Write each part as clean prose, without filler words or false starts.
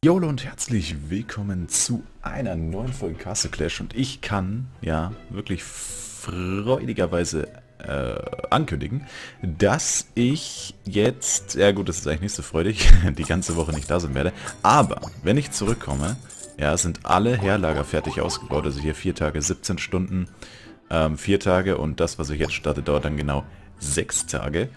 Jolo und herzlich willkommen zu einer neuen Folge Castle Clash und ich kann, ja, wirklich freudigerweise ankündigen, dass ich jetzt, ja gut, das ist eigentlich nicht so freudig, die ganze Woche nicht da sein werde, aber wenn ich zurückkomme, ja, sind alle Heerlager fertig ausgebaut, also hier 4 Tage, 17 Stunden, 4 Tage und das, was ich jetzt starte, dauert dann genau 6 Tage.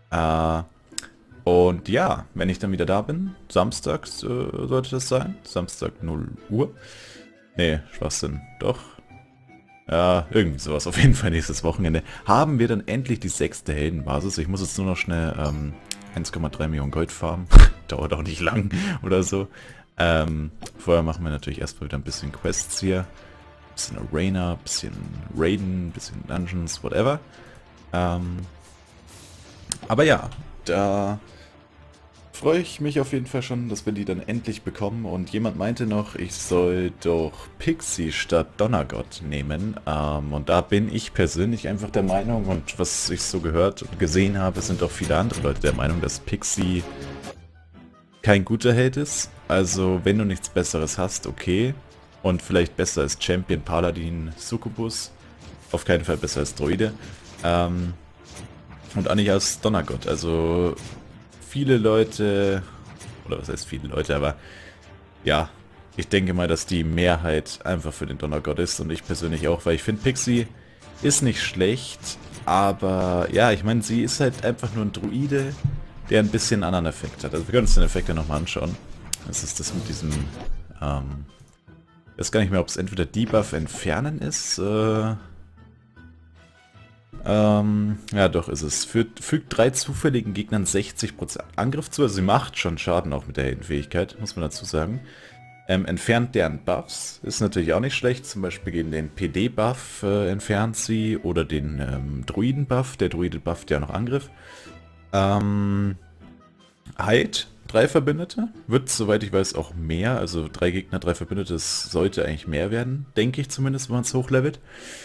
Und ja, wenn ich dann wieder da bin, samstags sollte das sein, Samstag 0 Uhr. Nee, Schwachsinn, doch. Ja, irgendwie sowas, auf jeden Fall nächstes Wochenende, haben wir dann endlich die 6. Heldenbasis. Ich muss jetzt nur noch schnell 1,3 Millionen Gold farmen, dauert auch nicht lang oder so. Vorher machen wir natürlich erstmal wieder ein bisschen Quests hier, ein bisschen Arena, ein bisschen Raiden, ein bisschen Dungeons, whatever. Aber ja, da freue ich mich auf jeden Fall schon, dass wir die dann endlich bekommen. Und jemand meinte noch, ich soll doch Pixie statt Donnergott nehmen. Und da bin ich persönlich einfach der Meinung, und was ich so gehört und gesehen habe, sind auch viele andere Leute der Meinung, dass Pixie kein guter Held ist. Also wenn du nichts Besseres hast, okay. Und vielleicht besser als Champion, Paladin, Succubus. Auf keinen Fall besser als Druide. Und auch nicht als Donnergott. Also viele Leute, oder was heißt viele Leute, aber ja, ich denke mal, dass die Mehrheit einfach für den Donnergott ist und ich persönlich auch, weil ich finde, Pixie ist nicht schlecht, aber ja, ich meine, sie ist halt einfach nur ein Druide, der ein bisschen einen anderen Effekt hat. Also wir können uns den Effekt ja nochmal anschauen. Das ist das mit diesem, ich weiß gar nicht mehr, ob es entweder Debuff entfernen ist, ja doch ist es. Fügt 3 zufälligen Gegnern 60% Angriff zu, also sie macht schon Schaden auch mit der Heldenfähigkeit, muss man dazu sagen. Entfernt deren Buffs, ist natürlich auch nicht schlecht, zum Beispiel gegen den PD-Buff entfernt sie oder den Druiden-Buff, der Druide bufft ja noch Angriff. Heilt 3 Verbündete, wird soweit ich weiß auch mehr, also 3 Gegner, 3 Verbündete, das sollte eigentlich mehr werden, denke ich zumindest, wenn man es hochlevelt.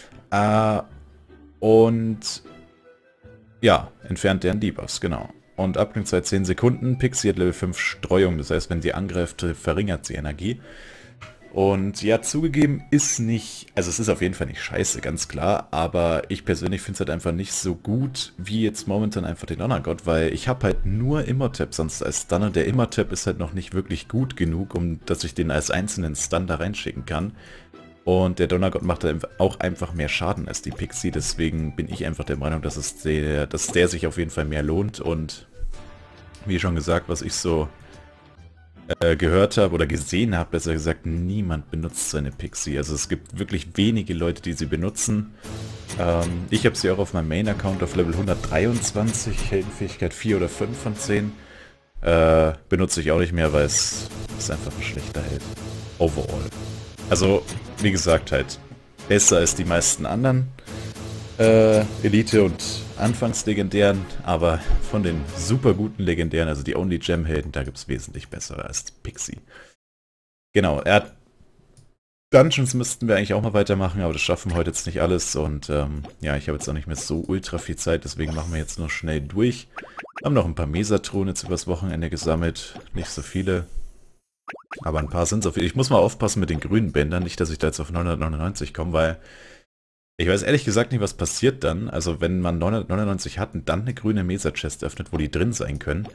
Und ja, entfernt deren Debuffs, genau. Und Abklingzeit 10 Sekunden, Pixie hat Level 5 Streuung, das heißt, wenn sie angreift, verringert sie Energie. Und ja, zugegeben ist nicht, also es ist auf jeden Fall nicht scheiße, ganz klar, aber ich persönlich finde es halt einfach nicht so gut, wie jetzt momentan einfach den Donnergott, weil ich habe halt nur Immortap sonst als Stun und der Immortap ist halt noch nicht wirklich gut genug, um dass ich den als einzelnen Stun da reinschicken kann. Und der Donnergott macht auch einfach mehr Schaden als die Pixie, deswegen bin ich einfach der Meinung, dass der sich auf jeden Fall mehr lohnt. Und wie schon gesagt, was ich so gehört habe oder gesehen habe, besser gesagt, niemand benutzt seine Pixie. Also es gibt wirklich wenige Leute, die sie benutzen. Ich habe sie auch auf meinem Main-Account auf Level 123, Heldenfähigkeit 4 oder 5 von 10. Benutze ich auch nicht mehr, weil es ist einfach ein schlechter Held. Overall. Also, wie gesagt, halt besser als die meisten anderen Elite- und Anfangslegendären, aber von den super guten Legendären, also die Only Gem-Helden, da gibt es wesentlich bessere als Pixie. Genau, Dungeons müssten wir eigentlich auch mal weitermachen, aber das schaffen wir heute jetzt nicht alles und ja, ich habe jetzt auch nicht mehr so ultra viel Zeit, deswegen machen wir jetzt nur schnell durch. Wir haben noch ein paar Mesatronen jetzt übers Wochenende gesammelt, nicht so viele. Aber ein paar sind es auf jeden Fall. Ich muss mal aufpassen mit den grünen Bändern, nicht, dass ich da jetzt auf 999 komme, weil ich weiß ehrlich gesagt nicht, was passiert dann. Also wenn man 999 hat und dann eine grüne Mesa-Chest öffnet, wo die drin sein können,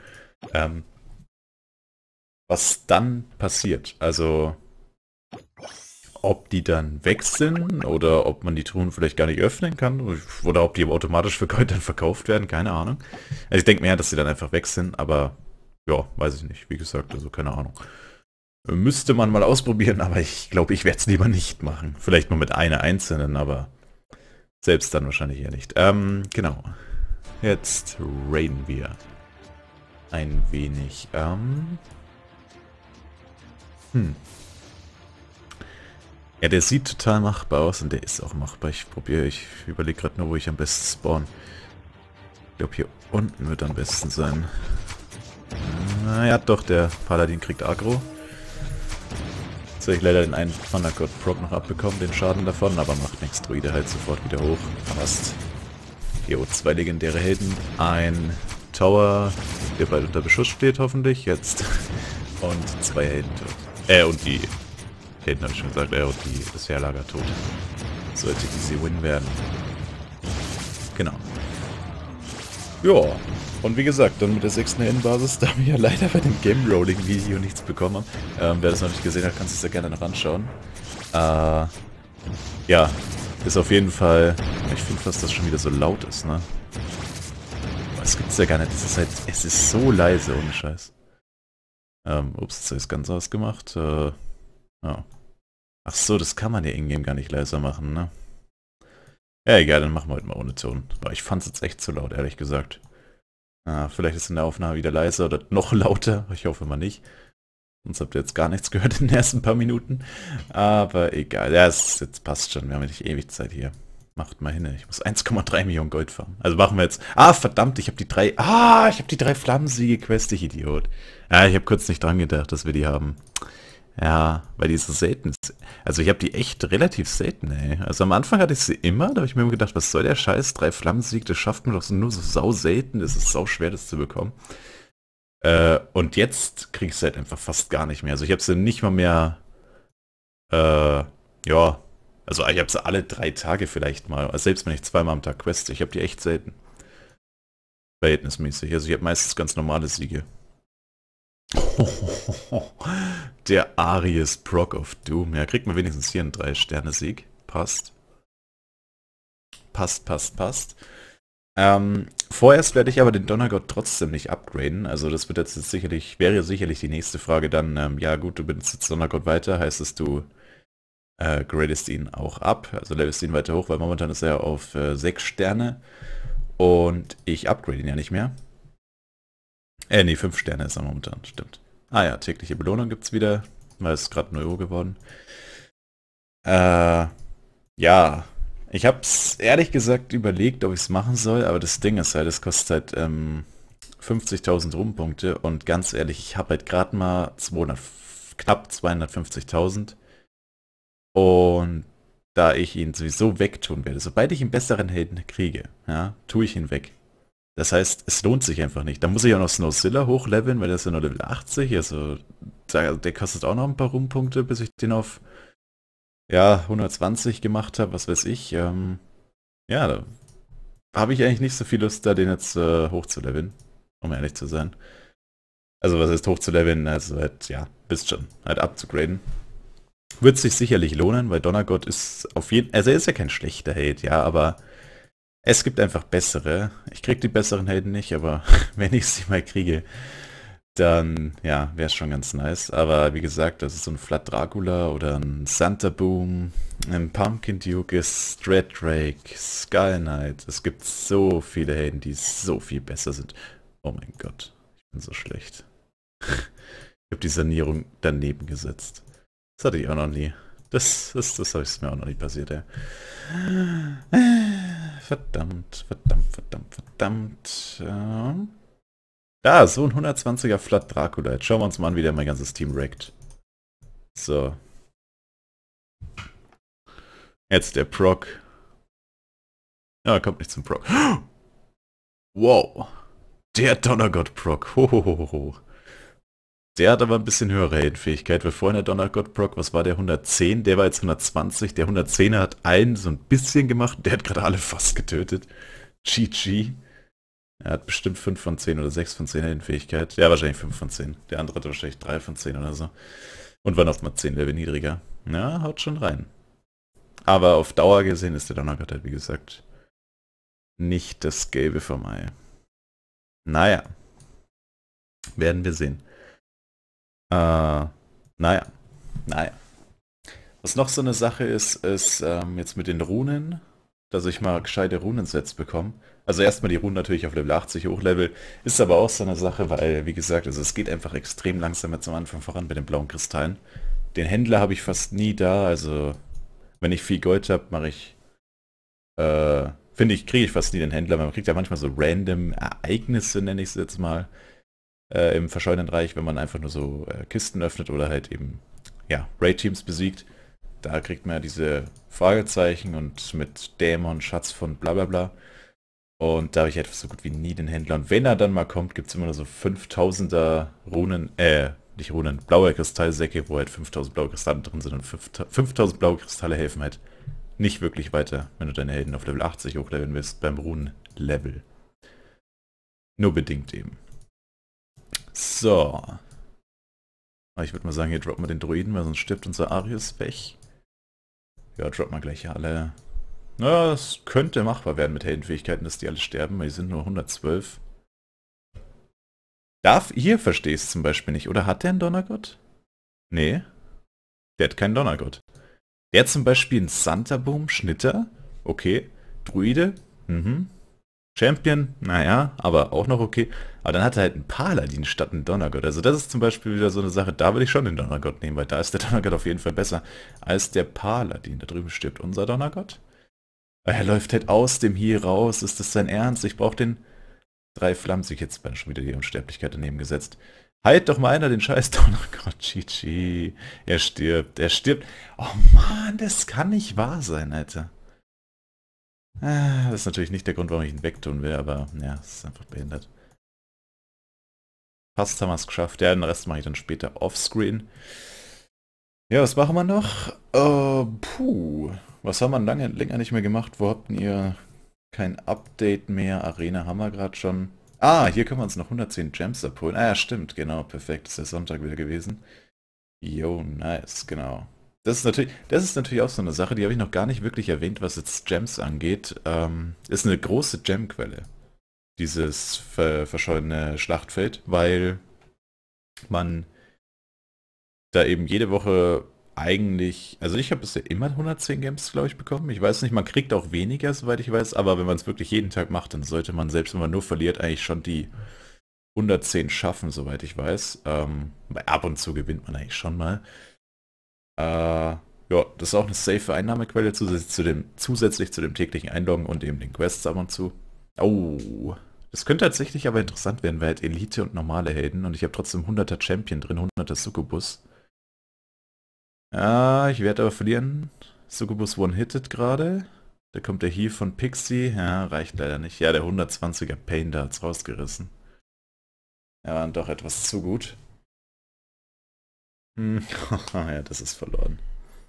was dann passiert. Also ob die dann weg sind oder ob man die Truhen vielleicht gar nicht öffnen kann oder ob die automatisch für Gold dann verkauft werden, keine Ahnung. Also ich denke mehr, dass sie dann einfach weg sind, aber ja, weiß ich nicht. Wie gesagt, also keine Ahnung. Müsste man mal ausprobieren, aber ich glaube, ich werde es lieber nicht machen. Vielleicht nur mit einer einzelnen, aber selbst dann wahrscheinlich eher nicht. Genau. Jetzt raiden wir ein wenig. Ja, der sieht total machbar aus und der ist auch machbar. Ich überlege gerade nur, wo ich am besten spawn. Ich glaube, hier unten wird am besten sein. Ja, doch, der Paladin kriegt Aggro. Jetzt habe ich leider den einen Thundergod Proc noch abbekommen, den Schaden davon, aber macht nichts. Druide halt sofort wieder hoch. Passt. Jo, 2 legendäre Helden. Ein Tower, der bald unter Beschuss steht, hoffentlich. Jetzt Und 2 Helden tot. Und die Helden habe ich schon gesagt, und das Heerlager tot. Sollte easy win werden. Genau. Ja, und wie gesagt, dann mit der 6. Heldenbasis, da wir ja leider bei dem Game Rolling Video nichts bekommen haben. Wer das noch nicht gesehen hat, kannst du es ja gerne noch anschauen. Ja, ist auf jeden Fall... Ich finde fast, dass es schon wieder so laut ist, ne? Das gibt's ja gar nicht. Das ist halt... Es ist so leise, ohne Scheiß. Ups, jetzt habe ich es ganz ausgemacht. Ja. Ach so, das kann man ja in-game gar nicht leiser machen, ne? Ja, egal, dann machen wir heute mal ohne Ton. Aber ich fand es jetzt echt zu laut, ehrlich gesagt. Vielleicht ist in der Aufnahme wieder leiser oder noch lauter. Ich hoffe mal nicht. Sonst habt ihr jetzt gar nichts gehört in den ersten paar Minuten. Aber egal. Ja, jetzt passt schon. Wir haben ja nicht ewig Zeit hier. Macht mal hin. Ich muss 1,3 Millionen Gold farmen. Also machen wir jetzt... verdammt, ich habe die 3... ich habe die 3 Flammensiege-Quest, ich Idiot. Ja, ich habe kurz nicht dran gedacht, dass wir die haben. Ja, weil die so selten ist. Also ich habe die echt relativ selten, ey. Also am Anfang hatte ich sie immer, da habe ich mir immer gedacht, was soll der Scheiß? 3 Flammensieg, das schafft man doch so nur so sau selten. Das ist sau schwer, das zu bekommen. Und jetzt kriege ich es halt einfach fast gar nicht mehr. Also ich habe sie nicht mal mehr, ja, also ich habe sie alle 3 Tage vielleicht mal. Also selbst wenn ich zweimal am Tag queste, ich habe die echt selten. Verhältnismäßig. Also ich habe meistens ganz normale Siege. Der Aries Proc of Doom. Ja, kriegt man wenigstens hier einen 3-Sterne-Sieg. Passt. Passt. Vorerst werde ich aber den Donnergott trotzdem nicht upgraden. Also das wird jetzt sicherlich, wäre sicherlich die nächste Frage dann, ja gut, du benutzt jetzt Donnergott weiter, heißt es, du gradest ihn auch ab, also levelst ihn weiter hoch, weil momentan ist er auf 6 Sterne und ich upgrade ihn ja nicht mehr. Nee, 5 Sterne ist er momentan, stimmt. Ja, tägliche Belohnung gibt's wieder, weil es gerade 0 Euro geworden. Ja, ich hab's ehrlich gesagt überlegt, ob ich es machen soll, aber das Ding ist halt, es kostet halt 50.000 Rumpunkte und ganz ehrlich, ich habe halt gerade mal knapp 250.000 und da ich ihn sowieso wegtun werde, sobald ich einen besseren Helden kriege, ja, tue ich ihn weg. Das heißt, es lohnt sich einfach nicht. Da muss ich auch noch Snowzilla hochleveln, weil der ist ja nur Level 80, also der kostet auch noch ein paar Rumpunkte, bis ich den auf 120 gemacht habe, was weiß ich. Ja, da habe ich eigentlich nicht so viel Lust, da den jetzt hochzuleveln, um ehrlich zu sein. Also was heißt hochzuleveln? Also halt, ja, bist schon, halt abzugraden. Wird sich sicherlich lohnen, weil Donnergott ist auf jeden... Also er ist ja kein schlechter Held, ja, aber es gibt einfach bessere. Ich krieg die besseren Helden nicht, aber wenn ich sie mal kriege, dann, ja, wäre es schon ganz nice. Aber wie gesagt, das ist so ein Flat Dracula oder ein Santa Boom, ein Pumpkin Duke, Dread Drake, Skull Knight. Es gibt so viele Helden, die so viel besser sind. Oh mein Gott, ich bin so schlecht. Ich habe die Sanierung daneben gesetzt. Das hatte ich auch noch nie. Das habe ich mir auch noch nie passiert, ey. Verdammt. Da, so ein 120er Flat Dracula. Jetzt schauen wir uns mal an, wie der mein ganzes Team wreckt. So. Jetzt der Proc. Ja, kommt nicht zum Proc. Wow. Der Donnergott Proc. Hohohoho. Der hat aber ein bisschen höhere Heldenfähigkeit, weil vorhin der Donnergott Proc, was war der, 110? Der war jetzt 120. Der 110er hat einen so ein bisschen gemacht. Der hat gerade alle fast getötet. GG. Er hat bestimmt 5 von 10 oder 6 von 10 Heldenfähigkeit. Ja, wahrscheinlich 5 von 10. Der andere hat wahrscheinlich 3 von 10 oder so. Und war noch mal 10 Level niedriger. Ja, haut schon rein. Aber auf Dauer gesehen ist der Donnergott halt, wie gesagt, nicht das Gelbe vom Ei. Naja. Werden wir sehen. Naja. Was noch so eine Sache ist jetzt mit den Runen, dass ich mal gescheite Runensets bekomme. Also erstmal die Runen natürlich auf Level 80 hochlevel, ist aber auch so eine Sache, weil, wie gesagt, also es geht einfach extrem langsam jetzt am Anfang voran mit den blauen Kristallen. Den Händler habe ich fast nie da, also wenn ich viel Gold habe, mache ich, kriege ich fast nie den Händler, man kriegt ja manchmal so random Ereignisse, nenne ich es jetzt mal, im Verschollenen Reich, wenn man einfach nur so Kisten öffnet oder halt eben, ja, Raid-Teams besiegt. Da kriegt man ja diese Fragezeichen und mit Dämon, Schatz von bla bla bla. Und da habe ich halt so gut wie nie den Händler. Und wenn er dann mal kommt, gibt es immer nur so 5000er Runen, nicht Runen, blaue Kristallsäcke, wo halt 5000 blaue Kristalle drin sind und 5000 blaue Kristalle helfen halt nicht wirklich weiter, wenn du deine Helden auf Level 80 hochleveln willst beim Runen-Level. Nur bedingt eben. So. Ich würde mal sagen, hier droppen wir den Druiden, weil sonst stirbt unser Arius weg. Ja, droppen wir gleich alle. Na, es könnte machbar werden mit Heldenfähigkeiten, dass die alle sterben, weil die sind nur 112. Hier verstehe ich es zum Beispiel nicht. Oder hat der einen Donnergott? Nee. Der hat keinen Donnergott. Der hat zum Beispiel einen Santaboom, Schnitter. Okay. Druide. Mhm. Champion, naja, aber auch noch okay. Aber dann hat er halt einen Paladin statt einen Donnergott. Also das ist zum Beispiel wieder so eine Sache, da würde ich schon den Donnergott nehmen, weil da ist der Donnergott auf jeden Fall besser als der Paladin. Da drüben stirbt unser Donnergott. Er läuft halt aus dem hier raus. Ist das sein Ernst? Ich brauche den... 3 Flammen, sich jetzt schon wieder die Unsterblichkeit daneben gesetzt. Halt doch mal einer den scheiß Donnergott, GG. Er stirbt, er stirbt. Oh Mann, das kann nicht wahr sein, Alter. Das ist natürlich nicht der Grund, warum ich ihn wegtun will, aber ja, es ist einfach behindert. Fast haben wir es geschafft. Ja, den Rest mache ich dann später offscreen. Ja, was machen wir noch? Was haben wir länger nicht mehr gemacht? Wo habt ihr kein Update mehr? Arena haben wir gerade schon. Ah, hier können wir uns noch 110 Gems abholen. Ah ja, stimmt, genau, perfekt. Das ist der Sonntag wieder gewesen. Yo, nice, genau. Das ist natürlich auch so eine Sache, die habe ich noch gar nicht wirklich erwähnt, was jetzt Gems angeht. Ist eine große Gemquelle, dieses verschollene Schlachtfeld, weil man da eben jede Woche eigentlich, also ich habe bisher immer 110 Gems, glaube ich, bekommen. Ich weiß nicht, man kriegt auch weniger, soweit ich weiß, aber wenn man es wirklich jeden Tag macht, dann sollte man, selbst wenn man nur verliert, eigentlich schon die 110 schaffen, soweit ich weiß. Ab und zu gewinnt man eigentlich schon mal. Ja, das ist auch eine safe Einnahmequelle, zusätzlich zu dem täglichen Einloggen und eben den Quests ab und zu. Oh, das könnte tatsächlich aber interessant werden, weil halt Elite und normale Helden und ich habe trotzdem 100er Champion drin, 100er Succubus. Ja, ich werde aber verlieren. Succubus one-hitted gerade. Da kommt der Heal von Pixie. Ja, reicht leider nicht. Ja, der 120er Pain da hat's rausgerissen. Ja, und doch etwas zu gut. Ja, das ist verloren.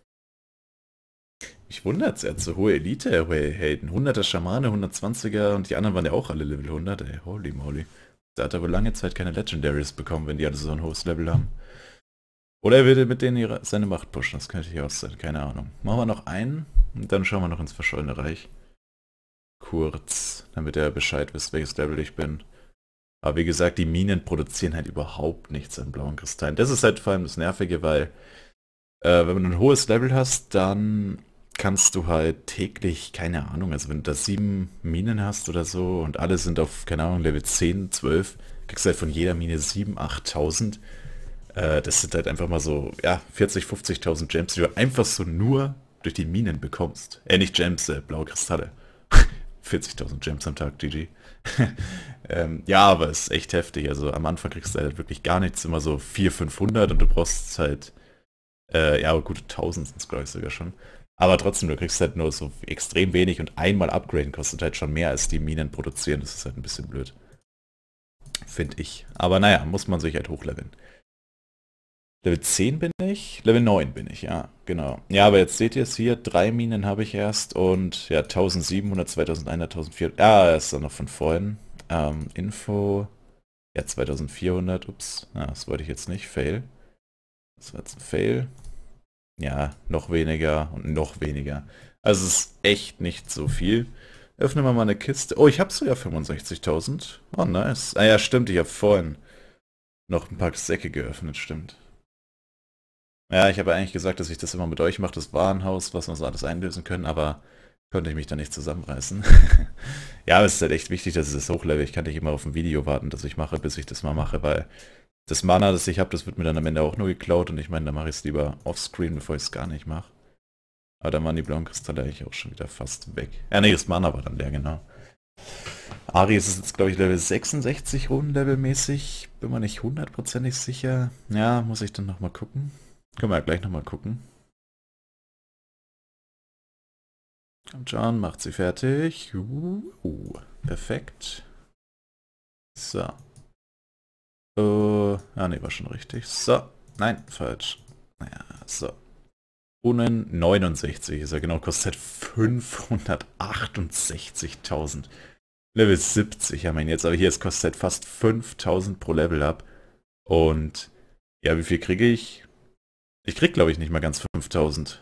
Mich wundert's, er hat so hohe Elite-Helden. 100er Schamane, 120er und die anderen waren ja auch alle Level 100, ey. Holy moly. Da hat er wohl lange Zeit keine Legendaries bekommen, wenn die alle so ein hohes Level haben. Oder er will mit denen seine Macht pushen, das könnte ich auch sein, keine Ahnung. Machen wir noch einen und dann schauen wir noch ins verschollene Reich. Kurz, damit er Bescheid wisst, welches Level ich bin. Aber wie gesagt, die Minen produzieren halt überhaupt nichts an blauen Kristallen. Das ist halt vor allem das Nervige, weil wenn du ein hohes Level hast, dann kannst du halt täglich, keine Ahnung, also wenn du da 7 Minen hast oder so und alle sind auf, keine Ahnung, Level 10, 12, kriegst du halt von jeder Mine 7.000, 8.000. Das sind halt einfach mal so, ja, 40.000, 50.000 Gems, die du einfach so nur durch die Minen bekommst. Nicht Gems, blaue Kristalle. 40.000 Gems am Tag, GG. Ja, aber es ist echt heftig. Also am Anfang kriegst du halt wirklich gar nichts, immer so 400, 500 und du brauchst halt, ja, gute 1000 sind es, glaube ich, sogar schon. Aber trotzdem, du kriegst halt nur so extrem wenig und einmal upgraden kostet halt schon mehr, als die Minen produzieren. Das ist halt ein bisschen blöd. Finde ich. Aber naja, muss man sich halt hochleveln. Level 10 bin ich? Level 9 bin ich, ja, genau. Ja, aber jetzt seht ihr es hier, 3 Minen habe ich erst und ja, 1700, 2100, 1400, ja, ist dann noch von vorhin. Info, ja, 2400, ups, ja, das wollte ich jetzt nicht, Fail. Das war jetzt ein Fail. Ja, noch weniger und noch weniger. Also es ist echt nicht so viel. Öffnen wir mal eine Kiste. Oh, ich habe sogar 65.000. Oh, nice. Ah ja, stimmt, ich habe vorhin noch ein paar Säcke geöffnet, stimmt. Ja, ich habe eigentlich gesagt, dass ich das immer mit euch mache, das Warenhaus, was wir so alles einlösen können, aber konnte ich mich da nicht zusammenreißen. Ja, aber es ist halt echt wichtig, dass ich das hochlevel. Ich kann nicht immer auf ein Video warten, das ich mache, bis ich das mal mache, weil das Mana, das ich habe, das wird mir dann am Ende auch nur geklaut und ich meine, da mache ich es lieber offscreen, bevor ich es gar nicht mache. Aber dann waren die blauen Kristalle eigentlich auch schon wieder fast weg. Ja, nee, das Mana war dann leer, genau. Aries ist jetzt, glaube ich, Level 66 Rundenlevelmäßig. Bin mir nicht hundertprozentig sicher. Ja, muss ich dann nochmal gucken. Können wir ja gleich nochmal gucken. Und John macht sie fertig. Perfekt. So. Ne, war schon richtig. So, nein, falsch. Naja, so. Runen 69 ist ja genau, kostet 568.000. Level 70 haben wir ihn jetzt, aber hier, es kostet fast 5.000 pro Level ab. Und ja, wie viel kriege ich? Ich krieg, glaube ich, nicht mal ganz 5.000.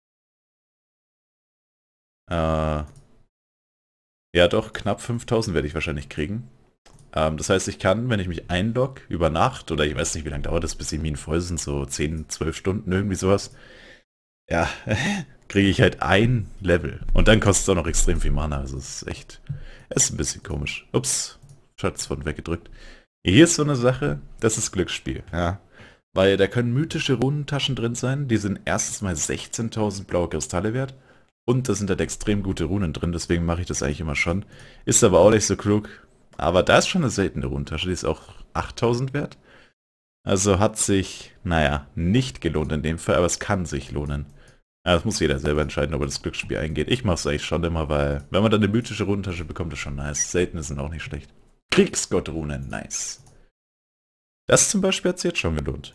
Ja doch, knapp 5.000 werde ich wahrscheinlich kriegen. Das heißt, ich kann, wenn ich mich einlogge, über Nacht, oder ich weiß nicht, wie lange dauert das, bis die Minen voll sind, so 10, 12 Stunden, irgendwie sowas. Ja, kriege ich halt ein Level. Und dann kostet es auch noch extrem viel Mana, also es ist echt, es ist ein bisschen komisch. Ups, Schatz von weggedrückt. Hier ist so eine Sache, das ist Glücksspiel, ja. Weil da können mythische Runentaschen drin sein, die sind erstens mal 16.000 blaue Kristalle wert. Und da sind halt extrem gute Runen drin, deswegen mache ich das eigentlich immer schon. Ist aber auch nicht so klug. Aber da ist schon eine seltene Runentasche, die ist auch 8.000 wert. Also hat sich, naja, nicht gelohnt in dem Fall, aber es kann sich lohnen. Ja, das muss jeder selber entscheiden, ob er das Glücksspiel eingeht. Ich mache es eigentlich schon immer, weil wenn man dann eine mythische Runentasche bekommt, ist schon nice. Seltene sind auch nicht schlecht. Kriegsgottrunen, nice. Das zum Beispiel hat sich jetzt schon gelohnt.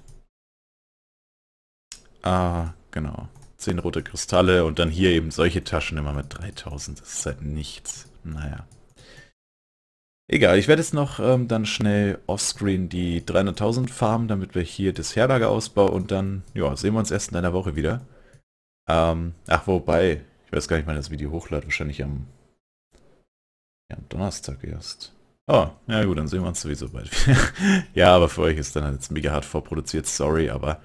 Genau. 10 rote Kristalle und dann hier eben solche Taschen immer mit 3.000. Das ist halt nichts. Naja. Egal, ich werde jetzt noch dann schnell offscreen die 300.000 farmen, damit wir hier das Herlager ausbauen und dann, ja, sehen wir uns erst in einer Woche wieder. Ach, wobei, ich weiß gar nicht, wann das Video hochladen, wahrscheinlich am Donnerstag erst. Oh, ja gut, dann sehen wir uns sowieso bald wieder. Ja, aber für euch ist dann halt jetzt mega hart vorproduziert, sorry, aber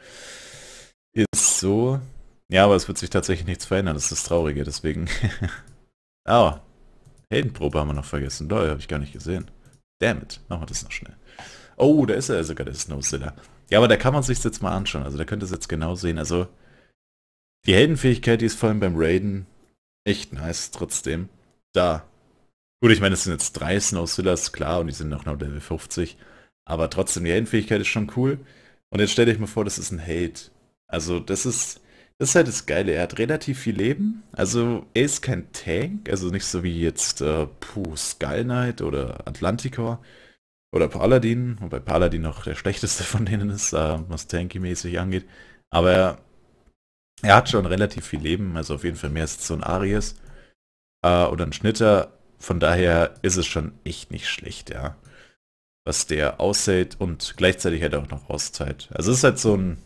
ist so. Ja, aber es wird sich tatsächlich nichts verändern, das ist das Traurige, deswegen. Oh, Heldenprobe haben wir noch vergessen. Lol, habe ich gar nicht gesehen. Damn it, machen wir das noch schnell. Oh, da ist er sogar, der Snowzilla. Ja, aber da kann man sich jetzt mal anschauen, also da könnt ihr es jetzt genau sehen. Also, die Heldenfähigkeit, die ist vor allem beim Raiden echt nice, trotzdem. Da. Gut, ich meine, es sind jetzt 3 Snowzillas, klar, und die sind auch noch Level 50. Aber trotzdem, die Heldenfähigkeit ist schon cool. Und jetzt stellt euch mal vor, das ist ein Held. Also, das ist halt das Geile. Er hat relativ viel Leben. Also, er ist kein Tank. Also nicht so wie jetzt Skull Knight oder Atlanticor oder Paladin. Wobei Paladin noch der schlechteste von denen ist, was Tanky-mäßig angeht. Aber er hat schon relativ viel Leben. Also auf jeden Fall mehr als so ein Aries. Oder ein Schnitter. Von daher ist es schon echt nicht schlecht, ja. Was der aushält und gleichzeitig halt auch noch auszahlt. Also es ist halt so ein,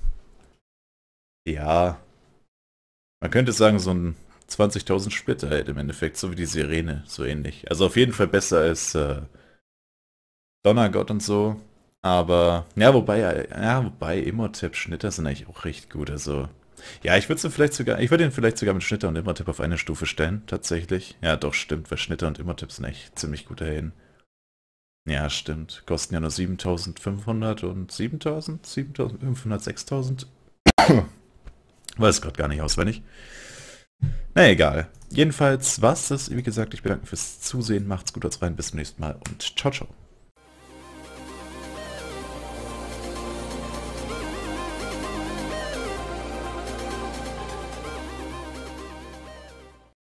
ja, man könnte sagen, so ein 20.000 Splitter halt im Endeffekt, so wie die Sirene, so ähnlich. Also auf jeden Fall besser als Donnergott und so. Aber, ja, wobei Immortep, Schnitter sind eigentlich auch recht gut. Also, ja, ich würde ihn vielleicht sogar mit Schnitter und Immortep auf eine Stufe stellen, tatsächlich. Ja, doch, stimmt, weil Schnitter und Immortep sind echt ziemlich gute Helden. Ja, stimmt. Kosten ja nur 7.500 und 7.000, 7.500, 6.000. Weiß gerade gar nicht auswendig. Na egal. Jedenfalls war's das. Wie gesagt, ich bedanke mich fürs Zusehen. Macht's gut, haut's rein. Bis zum nächsten Mal und ciao, ciao.